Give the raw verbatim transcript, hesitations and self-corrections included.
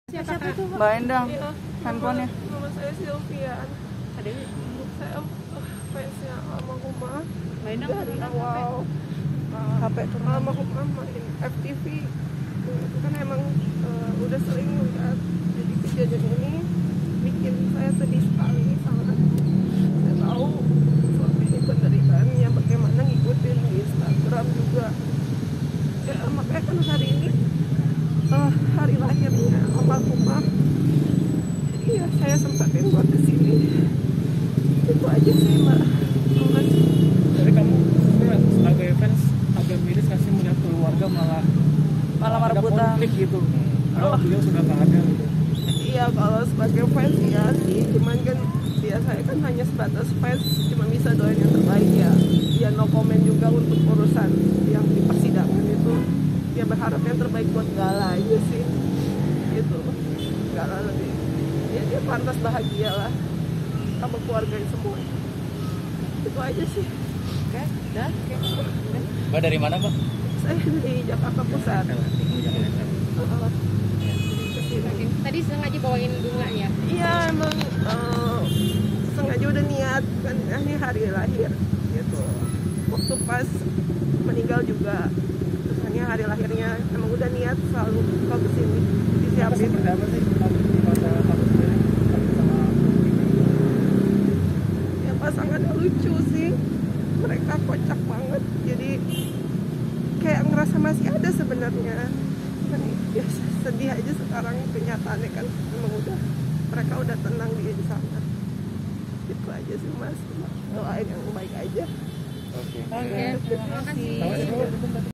Siapa tuh? Mbak Endang, Iya, handphonenya. Nama saya Sylvian. Ada Saya uh, fansnya almarhumah Mbak Endang dari pernah awal. H P turun. Almarhumah main F T V. Itu kan emang uh, udah sering lihat. Jadi kejadian ini bikin saya sedih sekali sangat. Saya tahu suami ini penderitaannya bagaimana ngikutin di Instagram juga. Ya makanya kan hari ini uh, hari lahirnya almarhumah. Jadi ya saya sempatin buat kesini. Itu aja sih Mbak. Makasih. Jadi kamu sebagai fans agak miris nggak sih melihat keluarga malah Malah ada merebutan. konflik gitu. Kalau beliau sudah nggak ada gitu. Iya kalau sebagai fans ya sih, cuman kan dia saya kan hanya sebatas fans, cuma bisa doain yang terbaik ya. Ya no comment juga untuk urusan yang di persidangan itu. Ya berharap yang terbaik buat Gala aja sih. Gitu. Gala lebih. Ya dia pantas bahagia lah sama keluarga semua. Itu aja sih. Oke, udah. Oke. Mbak dari mana Mbak? Saya dari Jakarta Pusat. Uh, kesini. Tadi sengaja bawain bunga ya? Iya emang uh, sengaja udah niat kan ini hari lahir gitu. Waktu pas meninggal juga terusnya hari lahirnya emang udah niat selalu kalau kesini disiapin. Seperti apa sih pada kamu sendiri sama Ya pasangannya lucu sih, mereka kocak banget jadi kayak ngerasa masih ada sebenarnya. Kan ya sedih aja sekarang kenyataannya kan emang udah mereka udah tenang di sana. Itu aja sih Mas, doain yang baik aja. Oke. Oke, terima kasih.